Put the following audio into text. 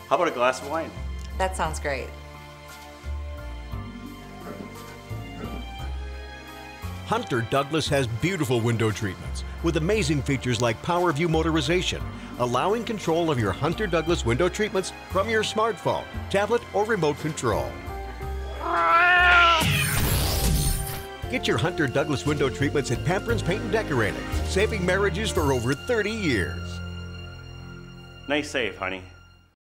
How about a glass of wine? That sounds great. Hunter Douglas has beautiful window treatments with amazing features like PowerView Motorization, allowing control of your Hunter Douglas window treatments from your smartphone, tablet, or remote control. Get your Hunter Douglas window treatments at Pamperins Paint Decorating, saving marriages for over 30 years. Nice save, honey.